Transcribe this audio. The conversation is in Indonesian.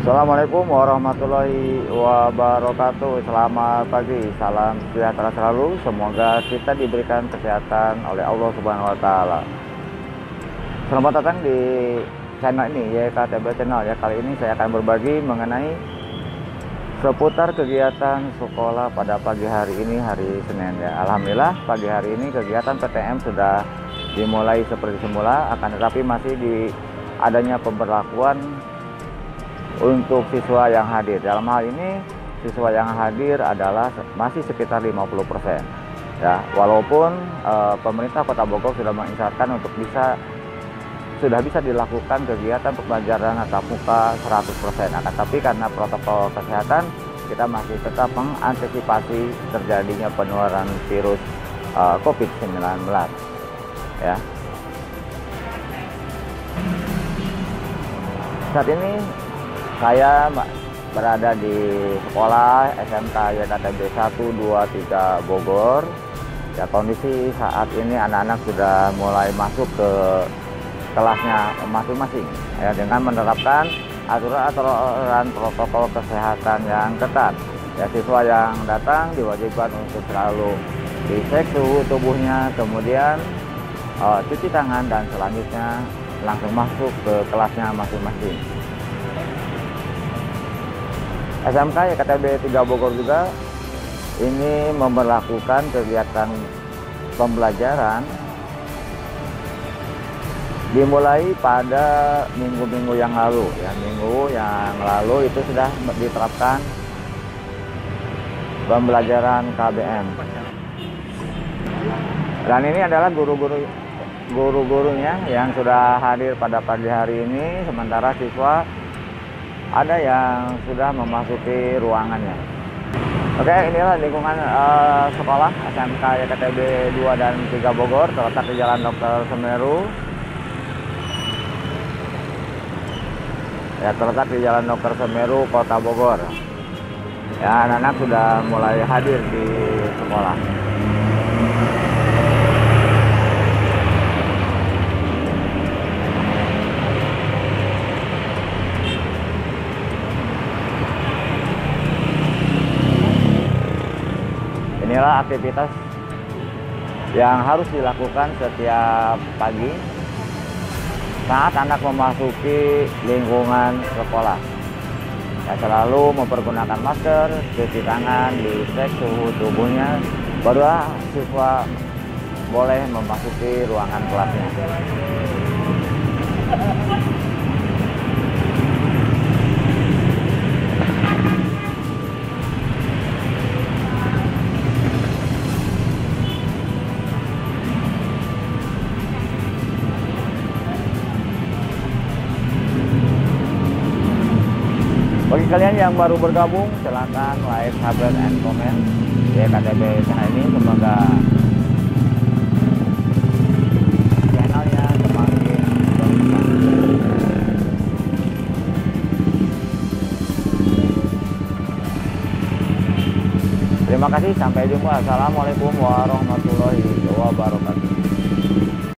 Assalamualaikum warahmatullahi wabarakatuh. Selamat pagi, salam sejahtera selalu. Semoga kita diberikan kesehatan oleh Allah Subhanahu wa Ta'ala. Selamat datang di channel ini, YKTB Channel ya. Kali ini saya akan berbagi mengenai seputar kegiatan sekolah pada pagi hari ini, hari Senin ya. Alhamdulillah pagi hari ini kegiatan PTM sudah dimulai seperti semula, akan tetapi masih di adanya pemberlakuan untuk siswa yang hadir. Dalam hal ini siswa yang hadir adalah masih sekitar 50% ya, walaupun pemerintah Kota Bogor sudah mengisyaratkan untuk sudah bisa dilakukan kegiatan pembelajaran tatap muka 100%, akan tapi karena protokol kesehatan kita masih tetap mengantisipasi terjadinya penularan virus COVID-19 ya. Saat ini saya berada di sekolah SMK YKTB 123 Bogor. Ya, kondisi saat ini anak-anak sudah mulai masuk ke kelasnya masing-masing ya, dengan menerapkan aturan protokol kesehatan yang ketat. Ya, siswa yang datang diwajibkan untuk selalu dicek suhu tubuhnya, kemudian cuci tangan, dan selanjutnya langsung masuk ke kelasnya masing-masing. SMK YKTB 3 Bogor juga ini memberlakukan kegiatan pembelajaran dimulai pada minggu-minggu yang lalu ya. Minggu yang lalu itu sudah diterapkan pembelajaran KBM, dan ini adalah guru-gurunya yang sudah hadir pada pagi hari ini, sementara siswa ada yang sudah memasuki ruangannya. Oke, inilah lingkungan sekolah SMK YKTB 2 dan 3 Bogor, terletak di Jalan Dr. Semeru. Ya, terletak di Jalan Dr. Semeru, Kota Bogor. Ya, anak-anak sudah mulai hadir di sekolah. Inilah aktivitas yang harus dilakukan setiap pagi saat anak memasuki lingkungan sekolah. Ya, selalu mempergunakan masker, cuci tangan, dicek suhu tubuhnya, baru siswa boleh memasuki ruangan kelasnya. Bagi kalian yang baru bergabung, silakan like, subscribe, and comment di YKTB channel ini. Semoga channelnya semakin berkembang. Terima kasih, sampai jumpa. Assalamualaikum warahmatullahi wabarakatuh.